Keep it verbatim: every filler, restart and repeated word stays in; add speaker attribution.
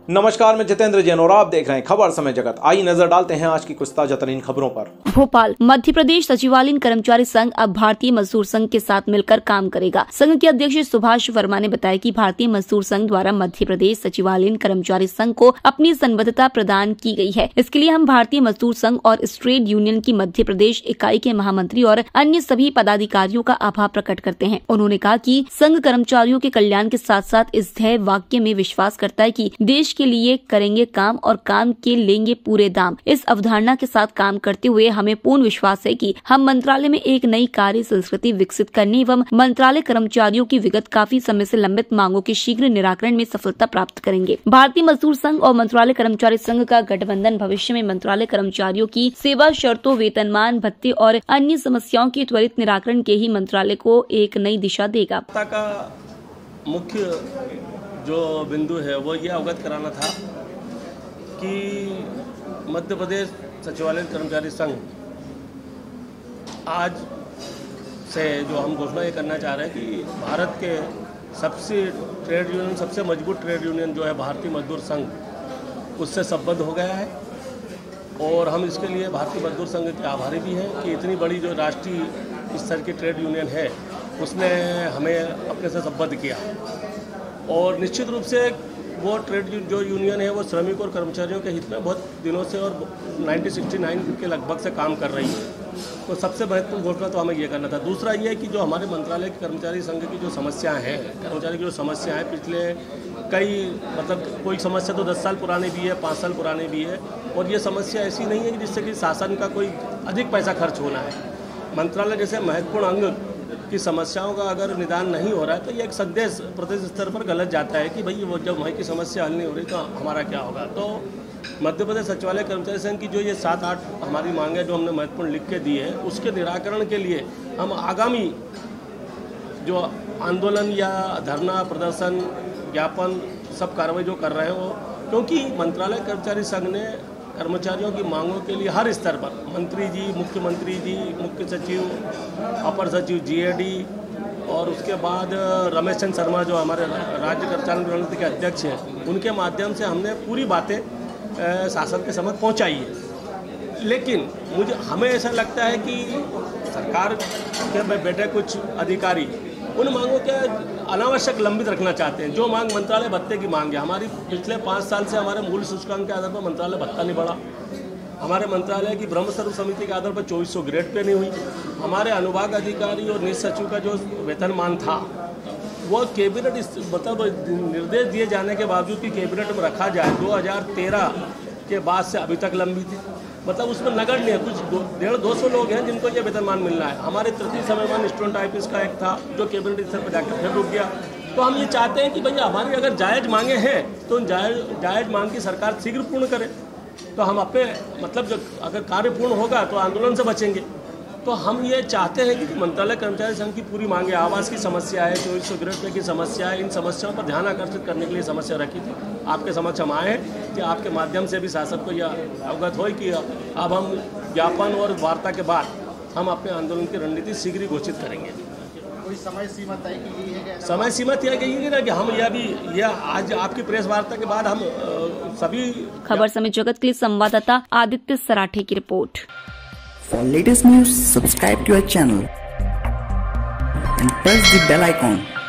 Speaker 1: नमस्कार, मैं जितेंद्र जैन और आप देख रहे हैं खबर समय जगत। आइए नजर डालते हैं आज की कुछ ताजा तरीन खबरों पर।
Speaker 2: भोपाल मध्य प्रदेश सचिवालयीन कर्मचारी संघ अब भारतीय मजदूर संघ के साथ मिलकर काम करेगा। संघ के अध्यक्ष सुभाष वर्मा ने बताया कि भारतीय मजदूर संघ द्वारा मध्य प्रदेश सचिवालयीन कर्मचारी संघ को अपनी संबद्धता प्रदान की गई है। इसके लिए हम भारतीय मजदूर संघ और ट्रेड यूनियन की मध्य प्रदेश इकाई के महामंत्री और अन्य सभी पदाधिकारियों का आभार प्रकट करते हैं। उन्होंने कहा कि संघ कर्मचारियों के कल्याण के साथ साथ इस ध्येय वाक्य में विश्वास करता है कि देश के लिए करेंगे काम और काम के लेंगे पूरे दाम। इस अवधारणा के साथ काम करते हुए हमें पूर्ण विश्वास है कि हम मंत्रालय में एक नई कार्य संस्कृति विकसित करने एवं मंत्रालय कर्मचारियों की विगत काफी समय से लंबित मांगों के शीघ्र निराकरण में सफलता प्राप्त करेंगे। भारतीय मजदूर संघ और मंत्रालय कर्मचारी संघ का गठबंधन भविष्य में मंत्रालय कर्मचारियों की सेवा शर्तों, वेतनमान, भत्ते और अन्य समस्याओं के त्वरित निराकरण के ही मंत्रालय को एक नई दिशा देगा।
Speaker 3: मुख्य जो बिंदु है वो ये अवगत कराना था कि मध्य प्रदेश सचिवालय कर्मचारी संघ आज से जो हम घोषणा ये करना चाह रहे हैं कि भारत के सबसे ट्रेड यूनियन सबसे मजबूत ट्रेड यूनियन जो है भारतीय मजदूर संघ, उससे संबद्ध हो गया है। और हम इसके लिए भारतीय मजदूर संघ के आभारी भी हैं कि इतनी बड़ी जो राष्ट्रीय स्तर की ट्रेड यूनियन है उसने हमें अपने से संबद्ध किया। और निश्चित रूप से वो ट्रेड जो यूनियन है वो श्रमिक और कर्मचारियों के हित में बहुत दिनों से और उन्नीस सौ उनहत्तर के लगभग से काम कर रही है। तो सबसे महत्वपूर्ण घोषणा तो हमें ये करना था। दूसरा ये है कि जो हमारे मंत्रालय के कर्मचारी संघ की जो समस्याएं हैं, कर्मचारी की जो समस्या है पिछले कई मतलब कोई समस्या तो दस साल पुरानी भी है, पाँच साल पुरानी भी है। और ये समस्या ऐसी नहीं है कि जिससे कि शासन का कोई अधिक पैसा खर्च होना है। मंत्रालय जैसे महत्वपूर्ण अंग की समस्याओं का अगर निदान नहीं हो रहा है तो ये एक संदेश प्रदेश स्तर पर गलत जाता है कि भाई वो जब वहीं की समस्या हल नहीं हो रही तो हमारा क्या होगा। तो मध्य प्रदेश सचिवालय कर्मचारी संघ की जो ये सात आठ हमारी मांगें जो हमने महत्वपूर्ण लिख के दी है, उसके निराकरण के लिए हम आगामी जो आंदोलन या धरना, प्रदर्शन, ज्ञापन सब कार्रवाई जो कर रहे हैं वो, क्योंकि मंत्रालय कर्मचारी संघ ने कर्मचारियों की मांगों के लिए हर स्तर पर मंत्री जी, मुख्यमंत्री जी, मुख्य सचिव, अपर सचिव, जीएडी और उसके बाद रमेश चंद्र शर्मा जो हमारे राज्य कर्मचारी रणनीति के अध्यक्ष हैं, उनके माध्यम से हमने पूरी बातें शासन के समक्ष पहुंचाई है। लेकिन मुझे हमें ऐसा लगता है कि सरकार के बैठे कुछ अधिकारी उन मांगों के अनावश्यक लंबित रखना चाहते हैं। जो मांग मंत्रालय भत्ते की मांग है, हमारी पिछले पाँच साल से हमारे मूल सूचकांक के आधार पर मंत्रालय भत्ता नहीं बढ़ा। हमारे मंत्रालय की ब्रह्म सर्व समिति के आधार पर चौबीस सौ ग्रेड पे नहीं हुई। हमारे अनुभाग अधिकारी और निज सचिव का जो वेतनमान था वो कैबिनेट मतलब निर्देश दिए जाने के बावजूद भी कैबिनेट में रखा जाए दो हज़ार तेरह के बाद से अभी तक लंबित है। मतलब उसमें नगण्य कुछ दो डेढ़ दो सौ लोग हैं जिनको ये वेतनमान मिलना है। हमारे तृतीय समयमान स्टूडेंट आईपीएस का एक था जो कैबिनेट स्तर पर जाकर फिर रुक गया। तो हम ये चाहते हैं कि भैया हमारी अगर जायज़ मांगे हैं तो उन जायज़ जायज़ मांग की सरकार शीघ्र पूर्ण करे। तो हम अपने मतलब जो अगर कार्य पूर्ण होगा तो आंदोलन से बचेंगे। तो हम ये चाहते हैं कि मंत्रालय कर्मचारी संघ की पूरी मांगे, आवास की समस्या है, चौबीस सौ ग्रेड पे की समस्या है, इन समस्याओं पर ध्यान आकर्षित करने के लिए समस्या रखी थी। आपके समक्ष हम आए हैं कि आपके माध्यम से भी शासक को यह अवगत हो कि अब हम ज्ञापन और वार्ता के बाद हम अपने आंदोलन की रणनीति शीघ्र घोषित करेंगे।
Speaker 4: कोई समय सीमा तय की गई है?
Speaker 3: समय सीमा तय की गई है कि हम यह भी यह आज आपकी प्रेस वार्ता के बाद हम सभी
Speaker 2: खबर समय जगत के लिए संवाददाता आदित्य सराठे की report.
Speaker 5: For latest news, subscribe to our channel and press the bell icon.